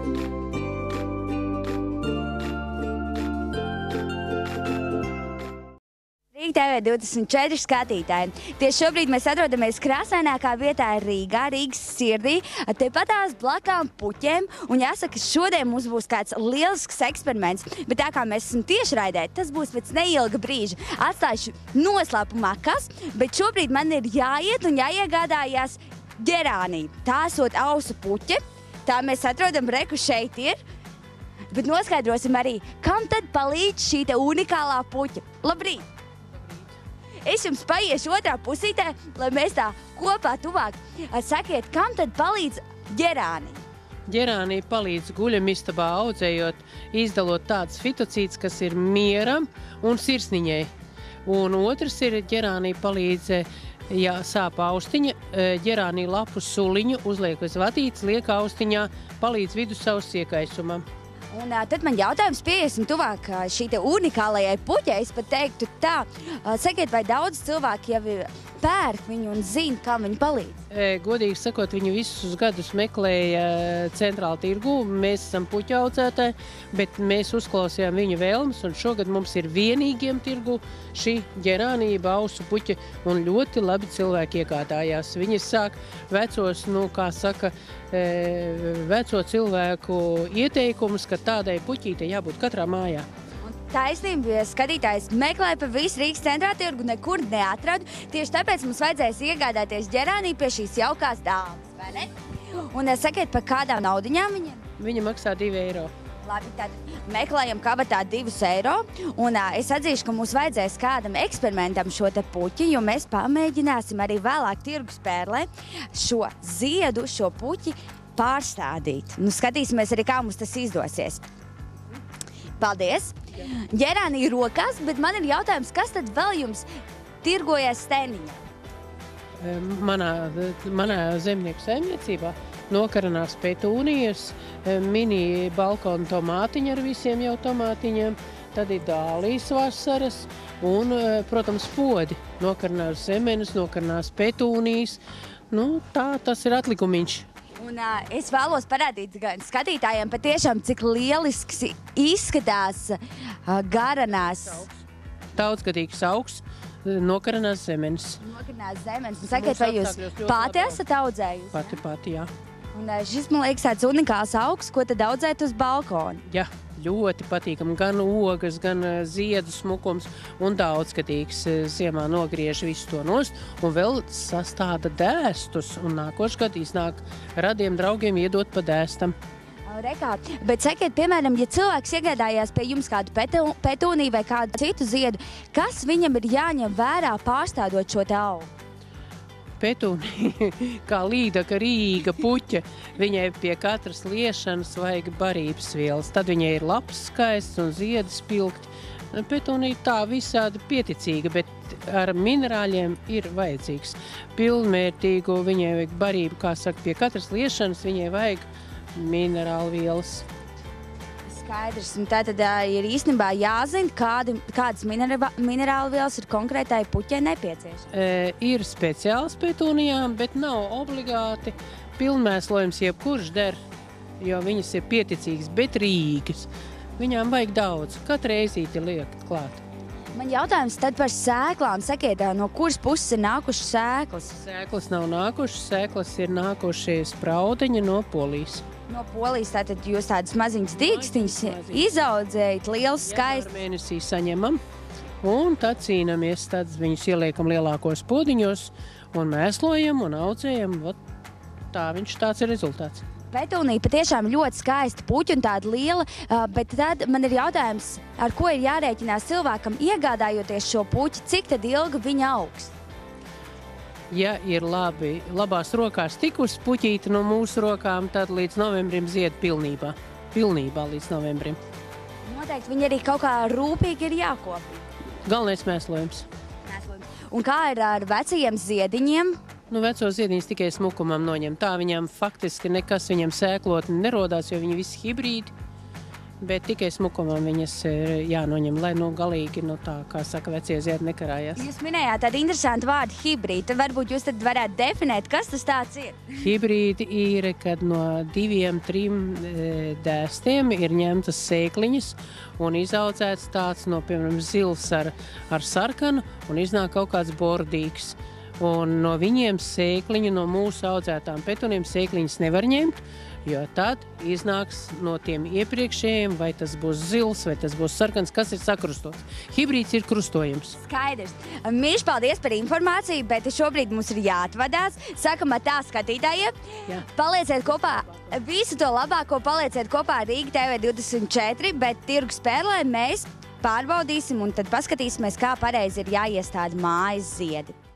TV24 skatītāji. Tieši šobrīd mēs atrodamies krāsainākā vietā Rīgā, Rīgas sirdī, tepatās blakām Puķiem, un jāsaka, šodien mums būs kāds lielisks eksperiments, bet tā kā mēs esam tiešraidē, tas būs pēc neilga brīža. Atstājuši noslēpumā kas, bet šobrīd man ir jāiet un jāiegādājās ģerānī. Tā esot ausu puķe, tā mēs atrodam reku šeit ir, bet noskaidrosim arī, kam tad palīdz šī te unikālā puķe. Labrīt! Es jums paiešu otrā pusītē, lai mēs tā kopā tuvāk sakiet, kam tad palīdz ģerānī? Ģerānī palīdz guļamistabā audzējot, izdalot tādas fitocītas, kas ir mieram un sirsniņai. Un otrs ir ģerānī palīdz, ja sāp austiņa, ģerānī lapu suliņu uzliek uz vatītes, liek austiņā, palīdz vidusavas iekaisumam. Un tad man jautājums pieiesim tuvāk šī te unikālajai puķei. Es pat teiktu tā, sakiet, vai daudz cilvēki jau pērk viņu un zina, kā viņi palīdz? Godīgi sakot, viņu visus gadus meklēja centrāla tirgu. Mēs esam puķu audzētāji, bet mēs uzklausījām viņu vēlmes, un šogad mums ir vienīgiem tirgu šī ģerānība ausu puķa, un ļoti labi cilvēki iegādājās. Viņi sāk vecos, kā saka, veco cilvēku ieteikumus, ka tādai puķītei jābūt katrā mājā. Taisnība, skatītājs meklēja pa visu Rīgas centrāla tirgu, nekur neatradu. Tieši tāpēc mums vajadzēs iegādāties ģerānī pie šīs jaukās dāmas, vai ne? Un sakiet, par kādām naudiņām viņiem? Viņa maksā 2 eiro. Labi, tad meklējam kabatā 2 eiro. Un es atzīšu, ka mums vajadzēs kādam eksperimentam šo te puķi, jo mēs pamēģināsim arī vēlāk tirgus pērlē šo ziedu, šo puķi pārstādīt. Nu, skatīsimies arī, kā mums tas izdosies. Paldies! Ģerānī rokās, bet man ir jautājums, kas tad vēl jums tirgojas stēniņā? Manā zemnieku saimniecībā nokaranās petūnijas, mini balkona tomātiņi ar visiem jau tomātiņiem, tad ir dālijas vasaras un, protams, podi. Nokaranās zemenes, nokaranās petūnijas. Nu, tas ir atlikumiņš. Un es vēlos parādīt gan skatītājiem patiešām, cik lielisks izskatās garanās. Daudzgadīgs augs, nokaranās zemenes. Nokaranās zemenes. Un sakiet, vai jūs pati esat audzējusi? Pati, jā. Un šis, man liekas, tāds unikāls augs, ko tad audzēt uz balkona? Jā, ļoti patīkam. Gan ogas, gan ziedu smukums un daudzgadīgs. Ziemā nogriež visu to nost un vēl sastāda dēstus. Un nākošais gads iznāk radiem draugiem iedot pa dēstam. Rekā, bet sakiet, piemēram, ja cilvēks iegādājās pie jums kādu petūniju vai kādu citu ziedu, kas viņam ir jāņem vērā pārstādot šo te augu? Petūnija, kā līdaka Rīga puķa, viņai pie katras liešanas vajag barības vielas. Tad viņai ir lapas skaists un ziedi spilgti. Petūnija tā visādi pieticīga, bet ar minerāļiem ir vajadzīgs. Pilnmērtīgu viņai vajag barību, kā saka, pie katras liešanas viņai vajag minerālu vielas. Skaidrs, un tātad ir īstenībā jāzina, kādas minerālu vielas ir konkrētai puķei nepieciešams. Ir speciāls petūnijām, bet nav obligāti pilnmēslojums jebkurš der, jo viņas ir pieticīgas, bet rīgas. Viņām vajag daudz, katru reizīti liekt klāt. Man jautājums tad par sēklām. Sakiet, no kuras puses ir nākušas sēklas? Sēklas nav nākušas, sēklas ir nākušie spraudeņi no Polijas. No Polijas, tātad jūs tādas maziņas dīkstiņas izaudzējat, liels skaists. Mēnesī saņemam un tad cīnamies, tad viņus ieliekam lielākos podiņos un mēslojam un audzējam. Tāds ir rezultāts. Petūnija patiešām ļoti skaista puķa un tāda liela, bet tad man ir jautājums, ar ko ir jārēķinās cilvēkam iegādājoties šo puķi, cik tad ilgi viņa augs? Ja ir labās rokās tikusi puķīte no mūsu rokām, tad līdz novembrim zied pilnībā. Pilnībā līdz novembrim. Noteikti viņi arī kaut kā rūpīgi ir jākopja. Galvenais mēslojums. Un kā ir ar vecajiem ziediņiem? Veco ziediņus tikai smukumam noņem. Tā viņam faktiski nekas viņam sēklotni nerodās, jo viņi visi hibrīdi. bet tikai smukumam viņas ir jānoņem, lai galīgi, tā, kā saka, vecie ziedi nekarājās. Jūs minējāt tādu interesantu vārdu hibrīdu. Varbūt jūs tad varētu definēt, kas tas tāds ir? Hibrīdi ir, kad no 2-3 dēstiem ir ņemtas sēkliņas un izaudzēts tāds no, piemēram, zils ar sarkanu un iznāk kaut kāds bordīgs. Un no viņiem sēkliņu, no mūsu audzētām petuniem sēkliņas nevar ņemt, jo tad iznāks no tiem iepriekšējiem, vai tas būs zils, vai tas būs sarkans, kas ir sakrustots. Hibrīds ir krustojums. Skaidrs. Mīļš, paldies par informāciju, bet šobrīd mums ir jāatvadās. Sakam tā skatītājiem. Jā. Palieciet kopā, visu to labāko palieciet kopā ar Rīga TV24, bet tirgus pērlē mēs pārbaudīsim un tad paskatīsimies, kā pareizi ir jāiestāda mājas ziedi.